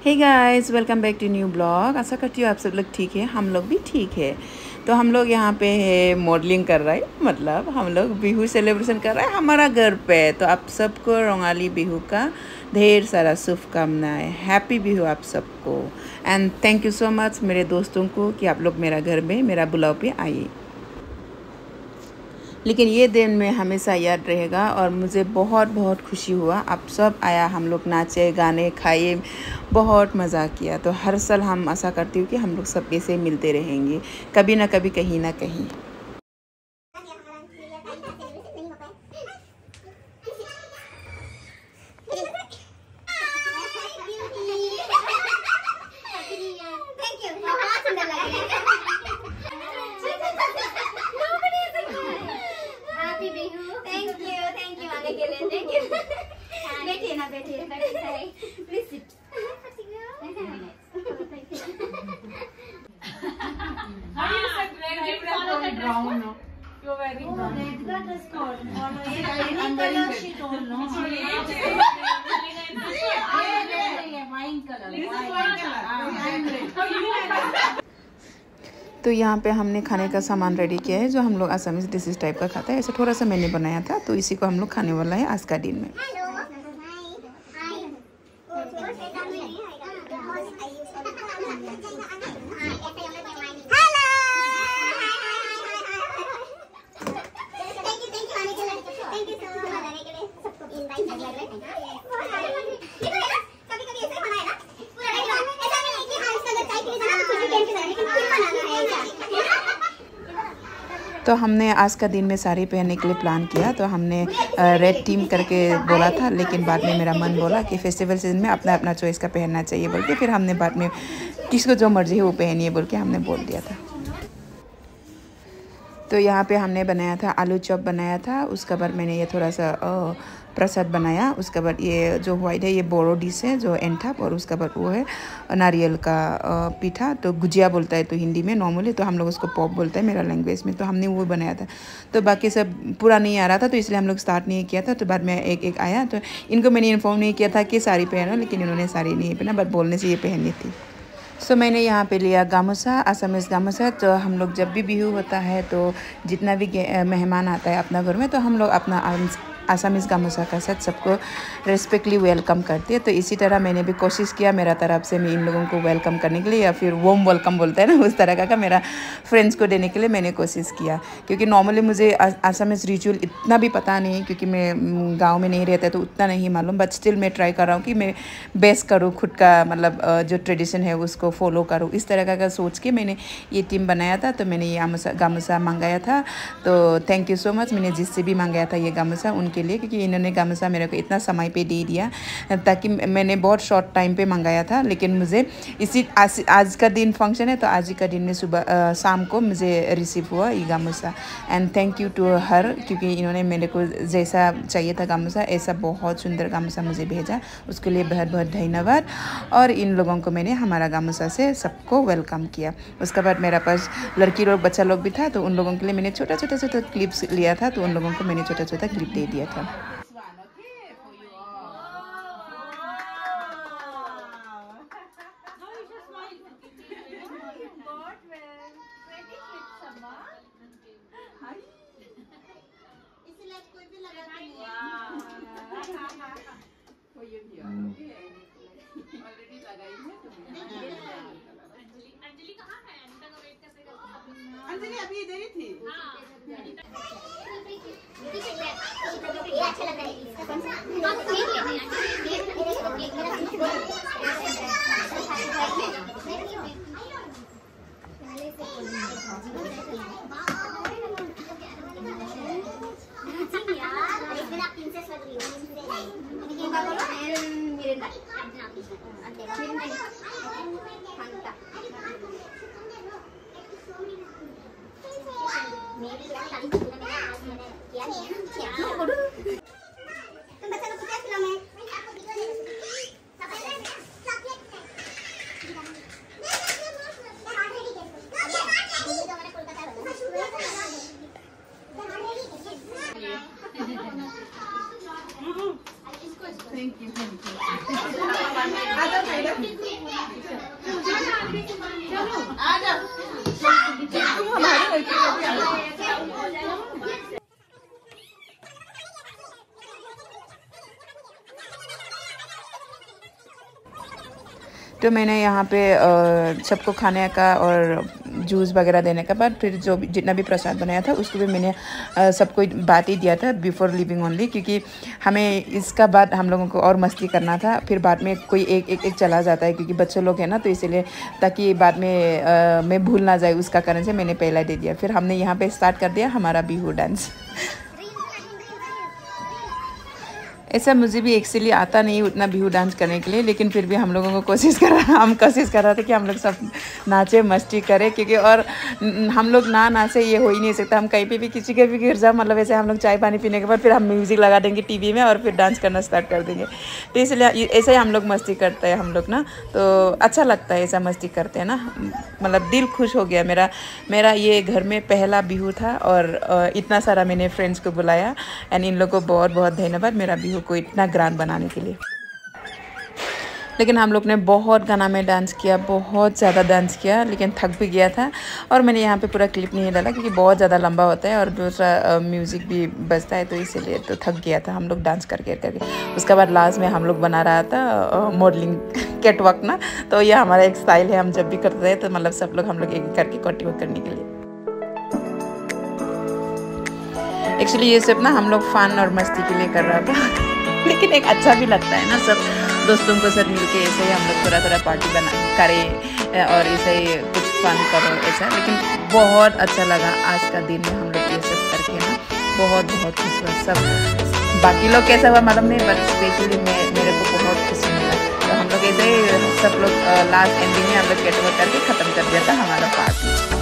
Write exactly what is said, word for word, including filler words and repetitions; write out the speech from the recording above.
Hey guys, welcome back to new blog. आशा करती हूँ आप सब लोग ठीक है, हम लोग भी ठीक है। तो हम लोग यहाँ पे है मॉडलिंग कर रहे हैं, मतलब हम लोग बिहू सेलिब्रेशन कर रहे हैं हमारा घर पे। तो आप सबको रंगाली बिहू का ढेर सारा शुभकामनाएं। हैप्पी बिहू आप सबको। And thank you so much मेरे दोस्तों को कि आप लोग मेरा घर में मेरा बुलाव पे आइए। लेकिन ये दिन में हमेशा याद रहेगा और मुझे बहुत बहुत खुशी हुआ। आप सब आया, हम लोग नाचे, गाने, खाए, बहुत मज़ा किया। तो हर साल हम आशा करती हूँ कि हम लोग सब ऐसे मिलते रहेंगे, कभी ना कभी, कहीं ना कहीं। बैठिए ना, बैठिए, please sit. You're wearing brown. Red का dress code. She told no. Wine color. तो यहाँ पे हमने खाने का सामान रेडी किया है, जो हम लोग आसामीज डिशेस टाइप का खाता है। ऐसे थोड़ा सा मैंने बनाया था, तो इसी को हम लोग खाने वाला है आज का दिन में। तो हमने आज का दिन में साड़ी पहनने के लिए प्लान किया। तो हमने रेड टीम करके बोला था, लेकिन बाद में मेरा मन बोला कि फेस्टिवल सीजन में अपना अपना चॉइस का पहनना चाहिए बोल के, फिर हमने बाद में किसको जो मर्जी है वो पहनिए बोल के हमने बोल दिया था। तो यहाँ पे हमने बनाया था आलू चॉप बनाया था। उसके बाद मैंने ये थोड़ा सा प्रसाद बनाया। उसके बाद ये जो वाइट है ये बोरो डिश है, जो एंठप, और उसके बाद वो है नारियल का पीठा। तो गुजिया बोलता है तो हिंदी में नॉर्मली, तो हम लोग उसको पॉप बोलते हैं मेरा लैंग्वेज में। तो हमने वो बनाया था। तो बाकी सब पूरा नहीं आ रहा था, तो इसलिए हम लोग स्टार्ट नहीं किया था। तो बाद में एक एक आया, तो इनको मैंने इन्फॉर्म नहीं किया था कि साड़ी पहनो, लेकिन इन्होंने साड़ी नहीं पहना, बट बोलने से ये पहनी थी। सो so, मैंने यहाँ पे लिया गामोसा, आसामीज गामोसा। तो हम लोग जब भी बिहू होता है, तो जितना भी मेहमान आता है अपना घर में, तो हम लोग अपना आसामीज गामोसा का साथ सबको रेस्पेक्टली वेलकम करते हैं। तो इसी तरह मैंने भी कोशिश किया मेरा तरफ से मैं इन लोगों को वेलकम करने के लिए, या फिर वोम वेलकम बोलते हैं ना, उस तरह का, का मेरा फ्रेंड्स को देने के लिए मैंने कोशिश किया। क्योंकि नॉर्मली मुझे आसामीज रिचुअल इतना भी पता नहीं, क्योंकि मैं गांव में नहीं रहता तो उतना नहीं मालूम। बट स्टिल मैं ट्राई कर रहा हूँ कि मैं बेस्ट करूँ, खुद का मतलब जो ट्रेडिशन है उसको फॉलो करूँ। इस तरह का, का सोच के मैंने ये टीम बनाया था। तो मैंने ये गामोसा मंगाया था। तो थैंक यू सो मच, मैंने जिससे भी मंगाया था ये गामोसा उनके लिए, क्योंकि इन्होंने गामोसा मेरे को इतना समय पे दे दिया, ताकि मैंने बहुत शॉर्ट टाइम पे मंगाया था। लेकिन मुझे इसी आज, आज का दिन फंक्शन है, तो आज ही का दिन में सुबह आ, शाम को मुझे रिसीव हुआ ये gamosa. And thank you to her, क्योंकि इन्होंने मेरे को जैसा चाहिए था गामोसा, ऐसा बहुत सुंदर गामोसा मुझे भेजा। उसके लिए बहुत बहुत धन्यवाद। और इन लोगों को मैंने हमारा गामोसा से सबको वेलकम किया। उसके बाद मेरा पास लड़की लोग, बच्चा लोग भी था, तो उन लोगों के लिए मैंने छोटा छोटा छोटा क्लिप्स लिया था। तो उन लोगों को मैंने छोटा छोटा क्लिप दे दिया था। अंजलि अभी इधर ही थी। ये अच्छा लग रहा है, इसका कौन सा? Thank you. Thank you. तुम हमारे लड़के का भी आना। तो मैंने यहाँ पे सबको खाने का और जूस वगैरह देने के बाद फिर जो जितना भी प्रसाद बनाया था उसको भी मैंने सबको बांट ही दिया था बिफोर लिविंग ओनली, क्योंकि हमें इसका बाद हम लोगों को और मस्ती करना था। फिर बाद में कोई एक एक एक चला जाता है क्योंकि बच्चे लोग हैं ना, तो इसीलिए ताकि बाद में आ, मैं भूल ना जाए उसका कारण से मैंने पहला दे दिया। फिर हमने यहाँ पे स्टार्ट कर दिया हमारा बिहू डांस। ऐसा मुझे भी एक्चुअली आता नहीं उतना बिहू डांस करने के लिए, लेकिन फिर भी हम लोगों को कोशिश कर रहा हम कोशिश कर रहा था कि हम लोग सब नाचे मस्ती करें, क्योंकि और हम लोग ना नाचे ये हो ही नहीं सकता। हम कहीं पे भी किसी के भी गिर जाए, मतलब ऐसे हम लोग चाय पानी पीने के बाद फिर हम म्यूज़िक लगा देंगे टीवी में और फिर डांस करना स्टार्ट कर देंगे। तो इसलिए ऐसे ही हम लोग मस्ती करते हैं हम लोग ना, तो अच्छा लगता है ऐसा मस्ती करते हैं ना, मतलब दिल खुश हो गया मेरा। मेरा ये घर में पहला बिहू था और इतना सारा मैंने फ्रेंड्स को बुलाया एंड इन लोगों को बहुत बहुत धन्यवाद मेरा बिहू को इतना ग्रांड बनाने के लिए। लेकिन हम लोग ने बहुत गाना में डांस किया, बहुत ज़्यादा डांस किया, लेकिन थक भी गया था। और मैंने यहाँ पे पूरा क्लिप नहीं डाला क्योंकि बहुत ज़्यादा लंबा होता है और दूसरा म्यूज़िक भी बजता है, तो इसीलिए तो थक गया था हम लोग डांस करके करके। उसके बाद लास्ट में हम लोग बना रहा था मॉडलिंग कैटवॉक ना, तो यह हमारा एक स्टाइल है, हम जब भी करते हैं तो मतलब सब लोग हम लोग एक करके कैटवॉक करने के लिए। एक्चुअली ये सब ना हम लोग फन और मस्ती के लिए कर रहा था, लेकिन एक अच्छा भी लगता है ना, सब दोस्तों को सब मिलके ऐसे ही हम लोग थोड़ा थोड़ा पार्टी बना करें और ऐसे ही कुछ फन करो ऐसा। लेकिन बहुत अच्छा लगा आज का दिन में हम लोग ये सब करके ना, बहुत बहुत खुश हुआ सब। बाकी लोग कैसा हुआ मालूम नहीं, बट स्पेशली मैं मेरे को बहुत खुशी मिला। तो हम लोग ऐसे ही सब लोग लास्ट एंडिंग में हम लोग कैटवॉक करके ख़त्म कर दिया था हमारा पार्टी।